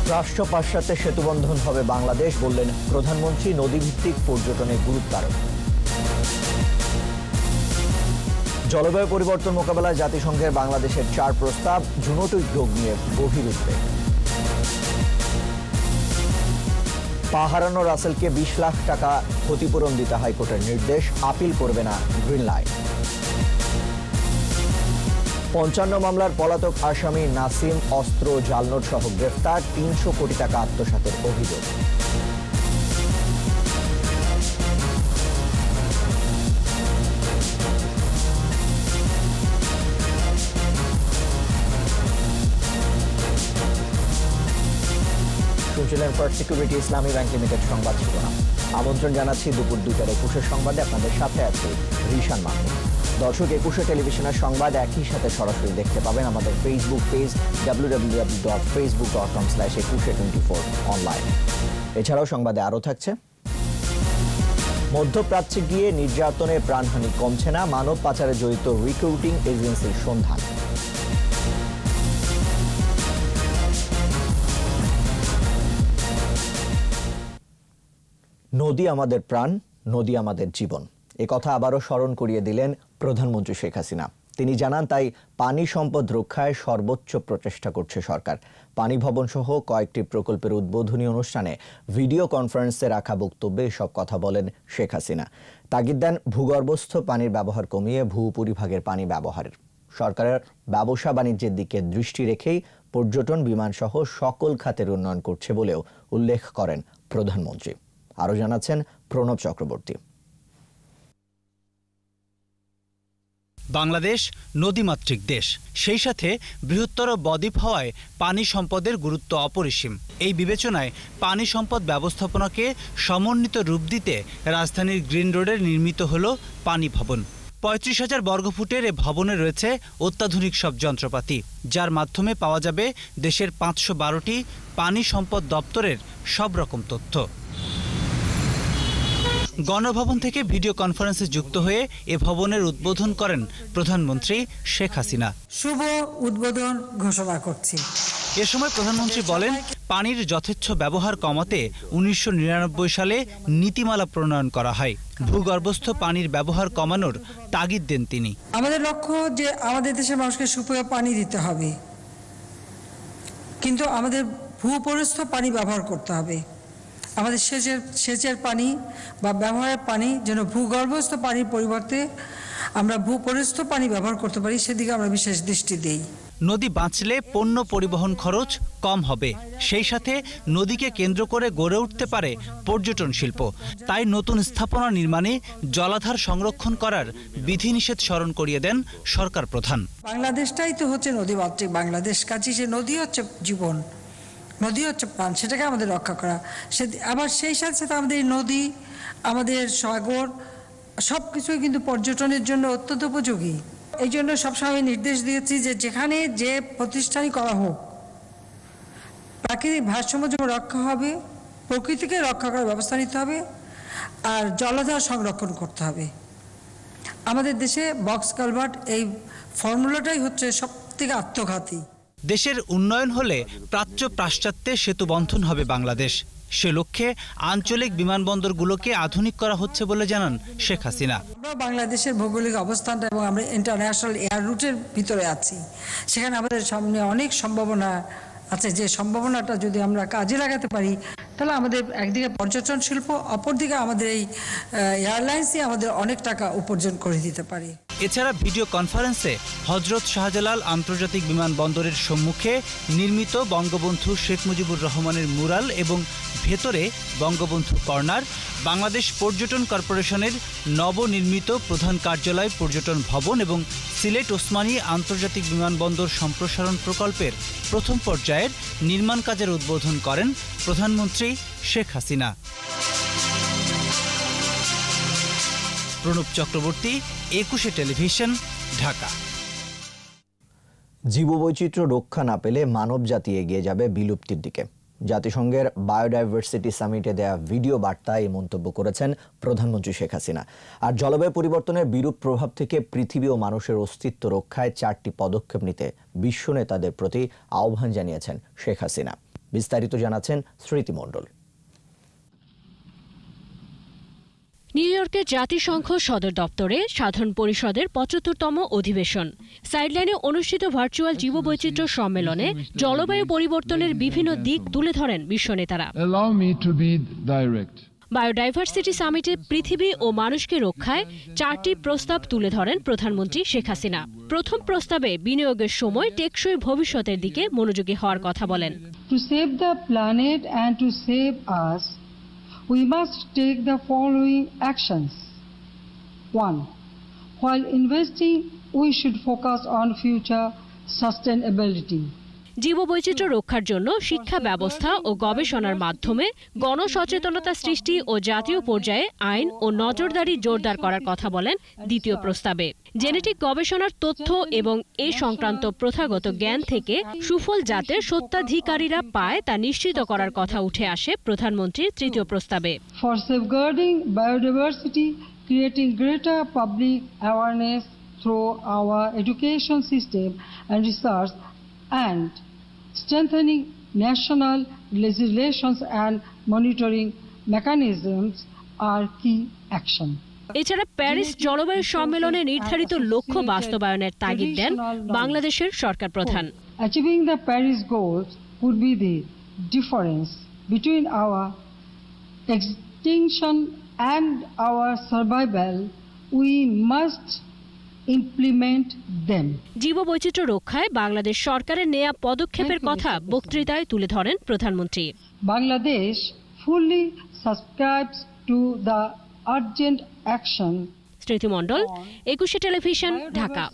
রাষ্ট্র পাশ্চাত্যে সেতুবন্ধন হবে বাংলাদেশ, বললেন প্রধানমন্ত্রী। নদীভিত্তিক পর্যটনে গুরুত্ব আরোপ। জলবায়ু পরিবর্তন মোকাবেলায় জাতিসংঘের বাংলাদেশের 4 প্রস্তাব, জুনোটিক উদ্যোগ নিয়ে গভীর উদ্বেগ। পা হারানো রাসেলকে 20 লাখ টাকা ক্ষতিপূরণ দিতে হাইকোর্টের নির্দেশ, আপিল করবে না গ্রিন লাইন। 55 মামলার পলাতক আসামি নাসিম অস্ত্র জালনোট সহ গ্রেফতার, 300 কোটি টাকা আত্মসাতের অভিযোগ। শুনছিলেন ফার্স্ট সিকিউরিটি ইসলামী ব্যাংক লিমিটেড সংবাদ শিরোনাম। আমন্ত্রণ জানাচ্ছি দুপুর 2টার 21 সংবাদে। আপনাদের সাথে আছে রিশান মাহমুদ। দর্শক, 21 টেলিভিশনের সংবাদ একই সাথে সরাসরি দেখতে পাবেন আমাদের ফেসবুক পেজ www.facebook.com/2124 অনলাইন। এছাড়াও সংবাদে আরও থাকছে, মধ্যপ্রাচ্যে গিয়ে নির্যাতনে প্রাণহানি কমছে না, মানব পাচারে জড়িত রিক্রুটিং এজেন্সির সন্ধান। নদী আমাদের প্রাণ, নদী আমাদের জীবন, এ কথা আবারও স্মরণ করিয়ে দিলেন প্রধানমন্ত্রী শেখ হাসিনা। তিনি জানান, তাই পানি সম্পদ রক্ষায় সর্বোচ্চ প্রচেষ্টা করছে সরকার। পানি ভবন সহ কয়েকটি প্রকল্পের উদ্বোধনী অনুষ্ঠানে ভিডিও কনফারেন্সে রাখা বক্তব্যে এসব কথা বলেন শেখ হাসিনা। তাগিদ দেন ভূগর্ভস্থ পানির ব্যবহার কমিয়ে ভূপরিভাগের পানি ব্যবহারের। সরকারের ব্যবসা বাণিজ্যের দিকে দৃষ্টি রেখেই পর্যটন, বিমান সহ সকল খাতের উন্নয়ন করছে বলেও উল্লেখ করেন প্রধানমন্ত্রী। আরও জানাচ্ছেন প্রণব চক্রবর্তী। বাংলাদেশ নদীমাতৃক দেশ, সেই সাথে বৃহত্তর বদ্বীপ হওয়ায় পানি সম্পদের গুরুত্ব অপরিসীম। এই বিবেচনায় পানি সম্পদ ব্যবস্থাপনাকে সমন্বিত রূপ দিতে রাজধানীর গ্রিন রোডে নির্মিত হল পানি ভবন। 35,000 বর্গফুটের এ ভবনে রয়েছে অত্যাধুনিক সব যন্ত্রপাতি, যার মাধ্যমে পাওয়া যাবে দেশের 512টি পানি সম্পদ দপ্তরের সব রকম তথ্য। গণভবন থেকে ভিডিও কনফারেন্সে যুক্ত হয়ে এ ভবনের উদ্বোধন করেন প্রধানমন্ত্রী শেখ হাসিনা। শুভ উদ্বোধন ঘোষণা করছি। এ সময় প্রধানমন্ত্রী বলেন, পানির যথেচ্ছ ব্যবহার কমাতে 1999 সালে নীতিমালা প্রণয়ন করা হয়। ভূগর্ভস্থ পানির ব্যবহার কমানোর তাগিদ দেন তিনি। আমাদের লক্ষ্য যে আমাদের দেশের মানুষকে সুপেয় পানি দিতে হবে, কিন্তু আমাদের ভূপরিস্থ পানি ব্যবহার করতে হবে। আমাদের সেচের পানি বা ব্যবহারের পানি যেন ভূগর্ভস্থ পানির পরিবর্তে আমরা ভূপরিস্থ পানি ব্যবহার করতে পারি, সেদিকে আমরা বিশেষ দৃষ্টি দিই। নদী বাঁচলে পণ্য পরিবহন খরচ কম হবে, সেই সাথে নদীকে কেন্দ্র করে গড়ে উঠতে পারে পর্যটন শিল্প। তাই নতুন স্থাপনা নির্মাণে জলাধার সংরক্ষণ করার বিধিনিষেধ স্মরণ করিয়ে দেন সরকার প্রধান। বাংলাদেশটাই তো হচ্ছে নদীমাতৃক বাংলাদেশ, কাজে সে নদী হচ্ছে জীবন, নদী হচ্ছে প্রাণ, সেটাকে আমাদের রক্ষা করা। আবার সেই সাথে সাথে আমাদের নদী, আমাদের সাগর সব কিছুই কিন্তু পর্যটনের জন্য অত্যন্ত উপযোগী। এই জন্য সবসময় নির্দেশ দিয়েছি যে যেখানে যে প্রতিষ্ঠানই করা হোক, প্রাকৃতিক ভারসাম্য যেমন রক্ষা হবে, প্রকৃতিকে রক্ষা করার ব্যবস্থা নিতে হবে, আর জলাধার সংরক্ষণ করতে হবে। আমাদের দেশে বক্স কালভার্ট এই ফর্মুলাটাই হচ্ছে সব থেকে আত্মঘাতী। দেশের উন্নয়ন হলে প্রাচ্য পাশ্চাত্যে সেতু বন্ধন হবে বাংলাদেশ। সে লক্ষ্যে আঞ্চলিক বিমানবন্দরগুলোকে আধুনিক করা হচ্ছে বলে জানান শেখ হাসিনা। বাংলাদেশের ভৌগোলিক অবস্থানটা এবং আমরা ইন্টারন্যাশনাল এয়ার রুটের ভিতরে আছি, সেখানে আমাদের সামনে অনেক সম্ভাবনা আছে। যে সম্ভাবনাটা যদি আমরা কাজে লাগাতে পারি, তাহলে আমাদের একদিকে পর্যটন শিল্প, অপরদিকে আমাদের এই এয়ারলাইন্সই আমাদের অনেক টাকা উপার্জন করে দিতে পারে। এছাড়া ভিডিও কনফারেন্সে হজরত শাহজালাল আন্তর্জাতিক বিমানবন্দরের সম্মুখে নির্মিত বঙ্গবন্ধু শেখ মুজিবুর রহমানের মুরাল এবং ভেতরে বঙ্গবন্ধু কর্নার, বাংলাদেশ পর্যটন কর্পোরেশনের নবনির্মিত প্রধান কার্যালয় পর্যটন ভবন এবং সিলেট ওসমানী আন্তর্জাতিক বিমানবন্দর সম্প্রসারণ প্রকল্পের প্রথম পর্যায়ের নির্মাণ কাজের উদ্বোধন করেন প্রধানমন্ত্রী শেখ হাসিনা। প্রণব চক্রবর্তী, 21 টেলিভিশন, ঢাকা। জীববৈচিত্র্য রক্ষা না পেলে মানবজাতি এগিয়ে যাবে বিলুপ্তির দিকে। জাতিসংঘের বায়োডাইভার্সিটি সামিটে দেয়া ভিডিও বার্তায় এই মন্তব্য করেছেন প্রধানমন্ত্রী শেখ হাসিনা। আর জলবায়ু পরিবর্তনের বিরূপ প্রভাব থেকে পৃথিবী ও মানুষের অস্তিত্ব রক্ষায় 4টি পদক্ষেপ নিতে বিশ্ব নেতাদের প্রতি আহ্বান জানিয়েছেন শেখ হাসিনা। বিস্তারিত জানাচ্ছেন স্মৃতি মণ্ডল। নিউ ইয়র্কের জাতিসংঘ সদর দপ্তরে সাধারণ পরিষদের ৭৫তম অধিবেশন। সাইডলাইনে অনুষ্ঠিত ভার্চুয়াল জীববৈচিত্র্য সম্মেলনে জলবায়ু পরিবর্তনের বিভিন্ন দিক তুলে ধরেন বিশ্ব নেতারা। বায়োডাইভার্সিটি সামিটে পৃথিবী ও মানুষকে রক্ষায় ৪টি প্রস্তাব তুলে ধরেন প্রধানমন্ত্রী শেখ হাসিনা। প্রথম প্রস্তাবে বিনিয়োগের সময় টেকসই ভবিষ্যতের দিকে মনোযোগী হওয়ার কথা বলেন। To save the planet and to save us, we must take the following actions. 1. While investing, we should focus on future sustainability. জীববৈচিত্র্য রক্ষার জন্য শিক্ষা ব্যবস্থা ও গবেষণার মাধ্যমে গণসচেতনতা সৃষ্টি ও জাতীয় পর্যায়ে আইন ও নজরদারি জোরদার করার কথা বলেন দ্বিতীয় প্রস্তাবে। জেনেটিক গবেষণার তথ্য এবং এ সংক্রান্ত প্রথাগত জ্ঞান থেকে সুফল যাতে সত্ত্বাধিকারীরা পায় তা নিশ্চিত করার কথা উঠে আসে প্রধানমন্ত্রীর তৃতীয় প্রস্তাবে। For safeguarding biodiversity, creating greater public awareness through our education system and research, and strengthening national legislations and monitoring mechanisms are key action. এছাড়া প্যারিস জলবায়ু সম্মেলনে নির্ধারিত লক্ষ্য বাস্তবায়নের তাগিদ দেন বাংলাদেশের সরকার প্রধান। Achieving the Paris goals would be the difference between our extinction and our survival. We must implement them. জীববৈচিত্র্য রক্ষায় বাংলাদেশ সরকারের নেয়া পদক্ষেপের কথা বক্তৃতায় তুলে ধরেন প্রধানমন্ত্রী। Bangladesh fully subscribes to the urgent action. স্মৃতি মণ্ডল, ২১ টেলিভিশন, ঢাকা।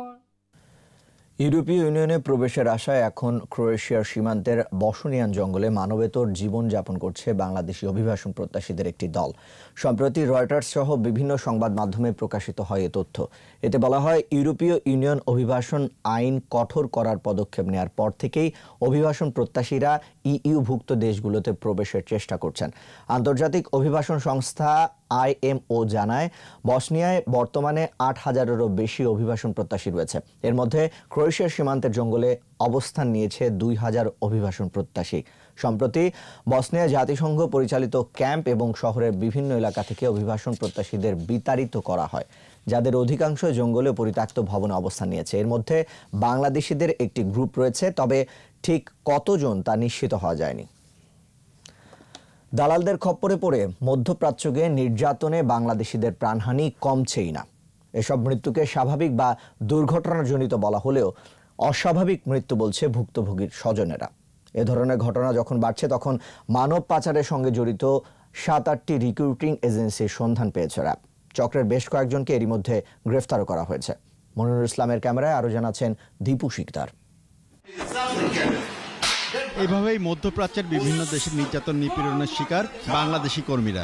ইউরোপীয় ইউনিয়নে প্রবেশের আশায় এখন ক্রোয়েশিয়ার সীমান্তের বসনিয়ান জঙ্গলে মানবেতর জীবনযাপন করছে বাংলাদেশি অভিবাসন প্রত্যাশীদের একটি দল। সম্প্রতি রয়টার্স সহ বিভিন্ন সংবাদ মাধ্যমে প্রকাশিত হয় এ তথ্য। এতে বলা হয়, ইউরোপীয় ইউনিয়ন অভিবাসন আইন কঠোর করার পদক্ষেপ নেওয়ার পর থেকেই অভিবাসন প্রত্যাশীরা ইইউভুক্ত দেশগুলোতে প্রবেশের চেষ্টা করছেন। আন্তর্জাতিক অভিবাসন সংস্থা IMO জানায়, বসনিয়ায় বর্তমানে ৮,০০০-এরও বেশি অভিবাসন প্রত্যাশী রয়েছে। এর মধ্যে ক্রোয়েশিয়ার সীমান্তের জঙ্গলে অবস্থান নিয়েছে ২,০০০ অভিবাসন প্রত্যাশী। সম্প্রতি বসনিয়া জাতিসংঘ পরিচালিত ক্যাম্প এবং শহরের বিভিন্ন এলাকা থেকে অভিবাসন প্রত্যাশীদের বিতাড়িত করা হয়, যাদের অধিকাংশ জঙ্গলে পরিত্যক্ত ভবনে অবস্থান নিয়েছে। এর মধ্যে বাংলাদেশিদের একটি গ্রুপ রয়েছে, তবে ঠিক কতজন তা নিশ্চিত হওয়া যায়নি। দালালদের খপ্পরে পড়ে মধ্যপ্রাচ্যে নির্যাতনে বাংলাদেশিদের প্রাণহানি কমছেই না। এসব মৃত্যুকে স্বাভাবিক বা দুর্ঘটনাজনিত বলা হলেও অস্বাভাবিক মৃত্যু বলছে ভুক্তভোগীর স্বজনেরা। এ ধরনের ঘটনা যখন বাড়ছে, তখন মানব পাচারের সঙ্গে জড়িত ৭-৮টি রিক্রুটিং এজেন্সির সন্ধান পেয়েছে র্যাব। চক্রের বেশ কয়েকজনকে এরই মধ্যে গ্রেফতারও করা হয়েছে। মনিরুল ইসলামের ক্যামেরায় আরও জানাচ্ছেন দীপু শিকদার। এভাবেই মধ্যপ্রাচ্যের বিভিন্ন দেশের নির্যাতন নিপীড়নের শিকার বাংলাদেশি কর্মীরা।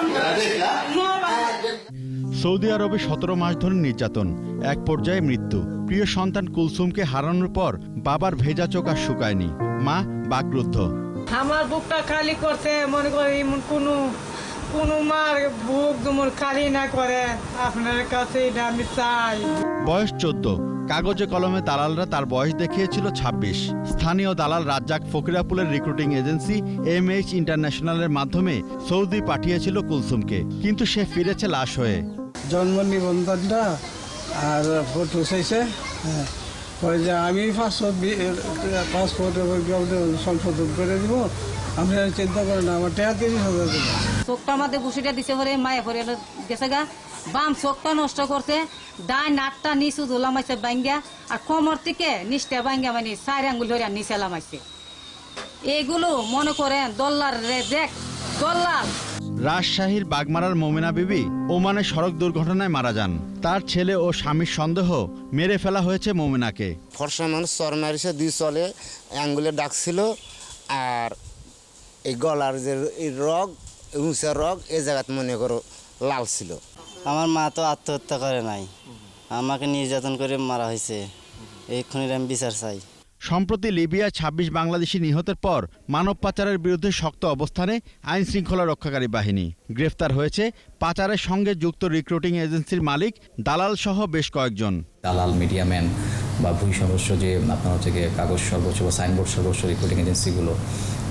সৌদি আরবে ১৭ মাস ধরে নির্যাতন, এক পর্যায়ে মৃত্যু। প্রিয় সন্তান কুলসুমকে হারানোর পর বাবার ভেজা চোখ আর শুকায়নি, মা বাকরুদ্ধ। আমার বুকটা খালি করতে মনে করি কোনো মার বুক তোমার খালি না করে, আপনার কাছে এটা আমি চাই। বয়স ১৪, কাগজে কলমে দালালরা তার বয়স দেখিয়েছিল ২৬। স্থানীয় দালাল রাজ্জাক ফকিরাপুলের রিক্রুটিং এজেন্সি MH ইন্টারন্যাশনালের মাধ্যমে সৌদি পাঠিয়েছিল কুলসুমকে, কিন্তু সে ফিরেছে লাশ হয়ে। জন্ম নিবন্ধনটা আর ফটো চাইছে, যে আমি পাসপোর্ট সংশোধন করে দিব, আপনি চিন্তা করেন না, আমার টাকা ৩০,০০০ দেবো। চোখটার মধ্যে ঘুষিটা দিছে পরে মায়ে পরে গেছে গা, বাম চোখটা নষ্ট করছে, ডাই নাটটা নিচু ধুলামাইছে বাঙ্গা, আর কোমর থেকে নিচটা বাঙ্গা মানে ৪ আঙ্গুল ধরে নিচে লামাইছে। এইগুলো মনে করেন দল্লার রেজেক দল্লার। রাজশাহীর বাগমারার মোমেনা বিবি ওমানে সড়ক দুর্ঘটনায় মারা যান। তার ছেলে ও স্বামীর সন্দেহ মেরে ফেলা হয়েছে মোমেনাকে। ফর্সা মানুষ চর মারিছে, ২ চলে আঙ্গুলে ডাকছিল, আর এই গলার যে রগ উঁচা রগ এই জায়গাতে মনে করো লাল ছিল। আমার মা তো আত্মহত্যা করে নাই, আমাকে নির্যাতন করে মারা হয়েছে, এক্ষুনি আমি বিচার চাই। সম্প্রতি লিবিয়ায় ২৬ বাংলাদেশি নিহতের পর মানব পাচারের বিরুদ্ধে শক্ত অবস্থানে আইন শৃঙ্খলা রক্ষাকারী বাহিনী। গ্রেফতার হয়েছে পাচারের সঙ্গে যুক্ত রিক্রুটিং এজেন্সির মালিক, দালাল সহ বেশ কয়েকজন। দালাল, মিডিয়াম্যান বা ভূমি সর্বস্ব যে আপনার হচ্ছে গিয়ে কাগজ সর্বস্ব বা সাইনবোর্ড সর্বস্ব রিক্রুটিং এজেন্সিগুলো,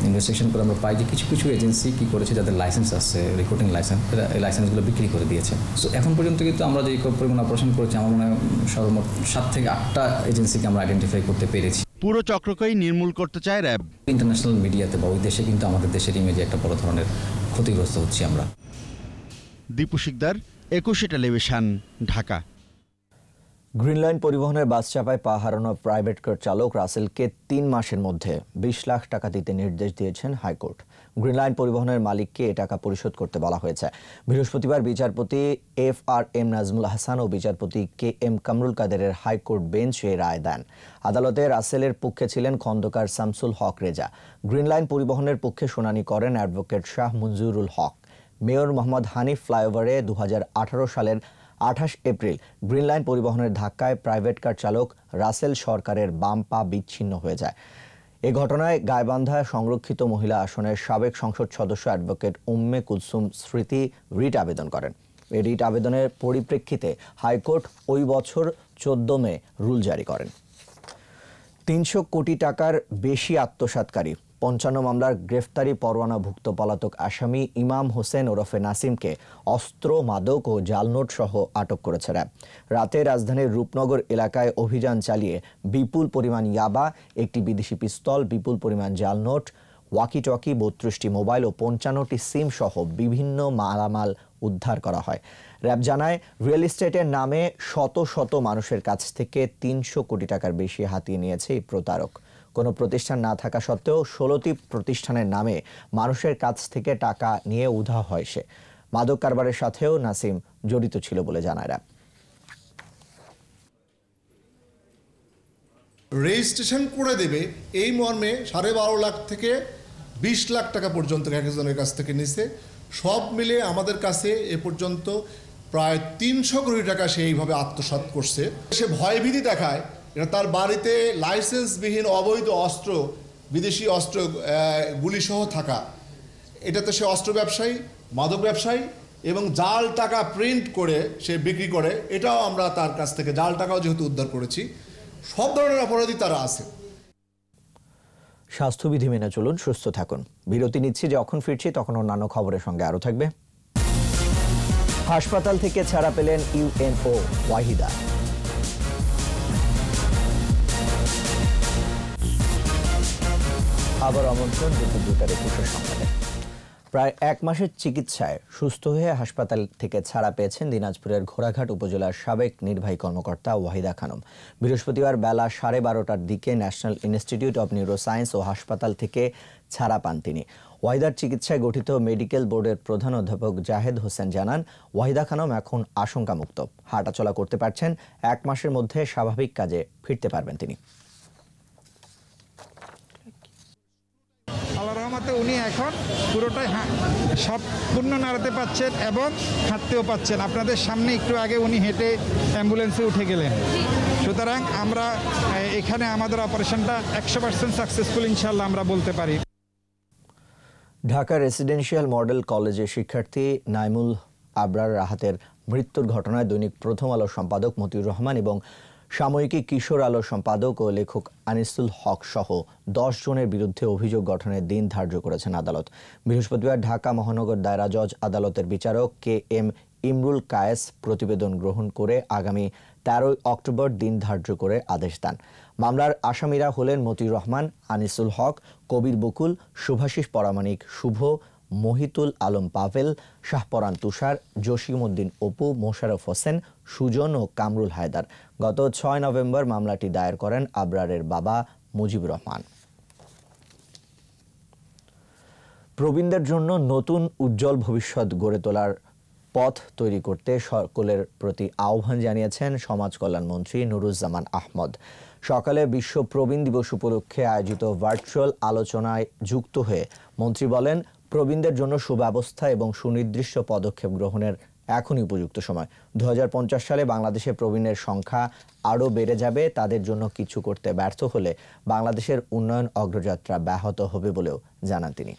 ইনভেস্টিগেশন করে আমরা পাই যে কিছু কিছু এজেন্সি কি করেছে যাদের লাইসেন্স আছে, রিক্রুটিং লাইসেন্স, এই লাইসেন্সগুলো বিক্রি করে দিয়েছে। সো এখন পর্যন্ত কিন্তু আমরা যে পরিমাণ অপারেশন করেছি, আমার মনে হয় সর্বমোট 7 থেকে 8টা এজেন্সিকে আমরা আইডেন্টিফাই করতে পেরেছি। পুরো চক্রকেই নির্মূল করতে চায় র্যাব। ইন্টারন্যাশনাল মিডিয়াতে বা ওই দেশে কিন্তু আমাদের দেশের ইমেজে একটা বড় ধরনের ক্ষতিগ্রস্ত হচ্ছি আমরা। Dipu Shikder, 21 television, Dhaka. Green line পরিবহনের বাস চাপায় পা হারানো প্রাইভেট কার চালক রাসেলকে 3 মাসের মধ্যে 20 লাখ টাকা দিতে নির্দেশ দিয়েছেন হাইকোর্ট। গ্রিন লাইন পরিবহনের মালিককে এ টাকা পরিশোধ করতে বলা হয়েছে। বৃহস্পতিবার বিচারপতি FRM নাজমুল হাসান ও বিচারপতি KM কামরুল কাদেরের হাইকোর্ট বেঞ্চ এই রায় দেন। আদালতে রাসেলের পক্ষে ছিলেন খন্দকার শামসুল হক রেজা। গ্রিন লাইন পরিবহনের পক্ষে শুনানি করেন অ্যাডভোকেট শাহ মঞ্জুরুল হক। মেয়র মোহাম্মদ হানিফ ফ্লাইওভারে 2018 সালের 28 এপ্রিল গ্রিন লাইন পরিবহনের ধাক্কায় প্রাইভেট কার চালক রাসেল সরকারের বাম পা বিচ্ছিন্ন হয়ে যায়। এ ঘটনায় গাইবান্ধা সংরক্ষিত মহিলা আসনের সাবেক সংসদ সদস্য অ্যাডভোকেট উম্মে কুলসুম স্মৃতি রিট আবেদন করেন। এই রিট আবেদনের পরিপ্রেক্ষিতে হাইকোর্ট ওই বছর 14 মে রুল জারি করেন। 300 কোটি টাকার বেশি আত্মসাৎকারী 55 মামলার গ্রেফতারি পরোয়ানাভুক্ত পলাতক আসামি ইমাম হোসেন ওরফে নাসিমকে অস্ত্র, মাদক ও জালনোট সহ আটক করেছে র্যাব। রাতে রাজধানীর রূপনগর এলাকায় অভিযান চালিয়ে বিপুল পরিমাণ ইয়াবা, একটি বিদেশি পিস্তল, বিপুল পরিমাণ জালনোট, ওয়াকি-টকি, 32টি মোবাইল ও 55টি সিম সহ বিভিন্ন মালামাল উদ্ধার করা হয়। র্যাব জানায়, রিয়েল এস্টেটের নামে শত শত মানুষের কাছ থেকে 300 কোটি টাকার বেশি হাতিয়ে নিয়েছে এই প্রতারক। কোনো প্রতিষ্ঠান না থাকা সত্ত্বেও 16টি প্রতিষ্ঠানের নামে মানুষের কাছ থেকে টাকা নিয়ে উধাও হয় সে। মাদক কারবারের সাথেও নাসিম জড়িত ছিল বলে জানায় র্যাব। রেজিস্ট্রেশন করে দেবে এই মর্মে 12.5 লাখ থেকে 20 লাখ টাকা পর্যন্ত একজনের কাছ থেকে নিছে। সব মিলে আমাদের কাছে এ পর্যন্ত প্রায় 300 কোটি টাকা সে এইভাবে আত্মসাৎ করছে। সে ভয়ভীতি দেখায়, এটা তার বাড়িতে লাইসেন্সবিহীন অবৈধ অস্ত্র, বিদেশি অস্ত্র, গুলিসহ থাকা। এটাতে সে অস্ত্র ব্যবসায়ী, মাদক ব্যবসায়ী এবং জাল টাকা প্রিন্ট করে সে বিক্রি করে। এটাও আমরা তার কাছ থেকে জাল টাকাও যেহেতু উদ্ধার করেছি। সব ধরনের অপরাধী তারা আছে। স্বাস্থ্যবিধি মেনে চলুন, সুস্থ থাকুন। বিরতি নিচ্ছি, যখন ফিরছি তখন অন্যান্য খবরের সঙ্গে আরও থাকবে। হাসপাতাল থেকে ছাড়া পেলেন UNO ওয়াহিদা। আবার আমন্ত্রণ দুপুর 2টার 21 সংবাদে। প্রায় 1 মাসের চিকিৎসায় সুস্থ হয়ে হাসপাতাল থেকে ছাড়া পেয়েছেন দিনাজপুরের ঘোড়াঘাট উপজেলার সাবেক নির্বাহী কর্মকর্তা ওয়াহিদা খানম। বৃহস্পতিবার বেলা 12:30টার দিকে ন্যাশনাল ইনস্টিটিউট অব নিউরোসায়েন্স ও হাসপাতাল থেকে ছাড়া পান তিনি। ওয়াহিদার চিকিৎসায় গঠিত মেডিকেল বোর্ডের প্রধান অধ্যাপক জাহেদ হোসেন জানান, ওয়াহিদা খানম এখন আশঙ্কামুক্ত, হাঁটাচলা করতে পারছেন। 1 মাসের মধ্যে স্বাভাবিক কাজে ফিরতে পারবেন তিনি। আল্লাহর রহমতে উনি এখন পুরোটাই সম্পূর্ণ নাড়াতে পাচ্ছেন এবং হাঁটতেও পাচ্ছেন। আপনাদের সামনে একটু আগে উনি হেঁটে অ্যাম্বুলেন্সে উঠে গেলেন। সুতরাং আমরা এখানে আমাদের অপারেশনটা 100% সাকসেসফুল ইনশাল্লাহ আমরা বলতে পারি। ঢাকা রেসিডেন্সিয়াল মডেল কলেজের শিক্ষার্থী নাইমুল আবরার রাহাতের মৃত্যুর ঘটনায় দৈনিক প্রথম আলোর সম্পাদক মতিউর রহমান এবং সাময়িকী কিশোর আলোর সম্পাদক ও লেখক আনিসুল হক সহ 10 জনের বিরুদ্ধে অভিযোগ গঠনের দিন ধার্য করেছেন আদালত। বৃহস্পতিবার ঢাকা মহানগর দায়রা জজ আদালতের বিচারক KM ইমরুল কায়েস প্রতিবেদন গ্রহণ করে আগামী 13 অক্টোবর দিন ধার্য করে আদেশ দেন। মামলার আসামিরা হলেন মতিউর রহমান, আনিসুল হক, কবির বকুল, শুভাশিস পরামানিক শুভ, মহিতুল আলম পাভেল, শাহপরান তুষার, জসিমউদ্দিন অপু, মোশাররফ হোসেন, সুজন ও কামরুল হায়দার। গত 6 নভেম্বর মামলাটি দায়ের করেন আবরারের বাবা মুজিবুর রহমান। প্রবীণদের জন্য নতুন উজ্জ্বল ভবিষ্যৎ গড়ে তোলার পথ তৈরি করতে সকলের প্রতি আহ্বান জানিয়েছেন সমাজ কল্যাণ মন্ত্রী নুরুজ্জামান আহমদ। সকালে বিশ্ব প্রবীণ দিবস উপলক্ষে আয়োজিত ভার্চুয়াল আলোচনায় যুক্ত হয়ে মন্ত্রী বলেন, প্রবীণদের জন্য সুব্যবস্থা এবং সুনির্দিষ্ট পদক্ষেপ গ্রহণের এখনই উপযুক্ত সময়। 2050 সালে বাংলাদেশে প্রবীণের সংখ্যা আরও বেড়ে যাবে। তাদের জন্য কিছু করতে ব্যর্থ হলে বাংলাদেশের উন্নয়ন অগ্রযাত্রা ব্যাহত হবে বলেও জানান তিনি।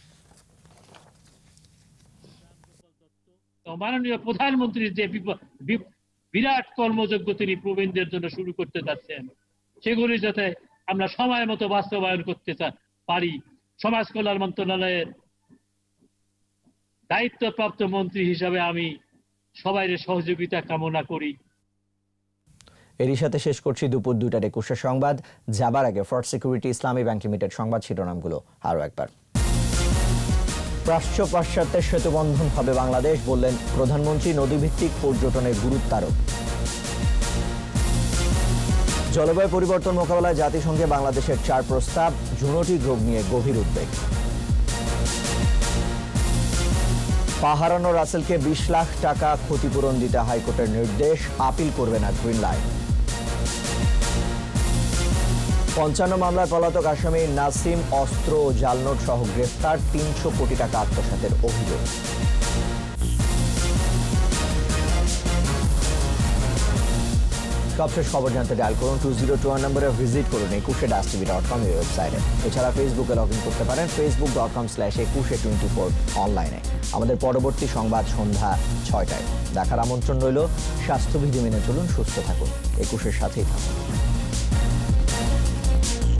মাননীয় প্রধানমন্ত্রীর যে বিরাট কর্মযজ্ঞ তিনি প্রবীণদের জন্য শুরু করতে যাচ্ছেন, সেগুলি যাতে আমরা সময় মতো বাস্তবায়ন করতে পারি, সমাজ কল্যাণ মন্ত্রণালয়ের দায়িত্বপ্রাপ্ত মন্ত্রী হিসাবে আমি সবাই সহযোগিতা কামনা করি। এরই সাথে শেষ করছি দুপুর 2টার 21 সংবাদ। যাবার আগে for security Islami bank limited সংবাদ শিরোনামগুলো আরও একবার। প্রাচ্য পাশ্চাত্যের সেতুবন্ধন হবে বাংলাদেশ, বললেন প্রধানমন্ত্রী। নদীভিত্তিক পর্যটনের গুরুত্বারোপ। জলবায়ু পরিবর্তন মোকাবেলায় জাতিসংঘে বাংলাদেশের 4 প্রস্তাব। জুনোটিক রোগ নিয়ে গভীর উদ্বেগ। পা হারানো রাসেলকে 20 লাখ টাকা ক্ষতিপূরণ দিতে হাইকোর্টের নির্দেশ। আপিল করবে না গ্রিন লাইন। 55 মামলার পলাতক আসামি নাসিম অস্ত্র ও জালনোট সহ গ্রেফতার। 300 কোটি টাকা আত্মসাতের অভিযোগ। সবশেষ খবর জানতে ডায়াল করুন 2021 নম্বরে, ভিজিট করুন ekushe-tv.com ওয়েবসাইটে। এছাড়া ফেসবুকে লগ ইন করতে পারেন facebook.com/ekushe24 অনলাইনে। আমাদের পরবর্তী সংবাদ সন্ধ্যা 6টায় দেখার আমন্ত্রণ রইল। স্বাস্থ্যবিধি মেনে চলুন, সুস্থ থাকুন, একুশের সাথেই থাকুন।